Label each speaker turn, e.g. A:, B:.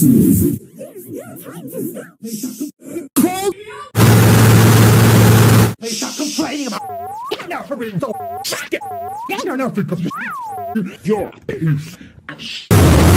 A: Stop complaining about now for being so. You're a piece of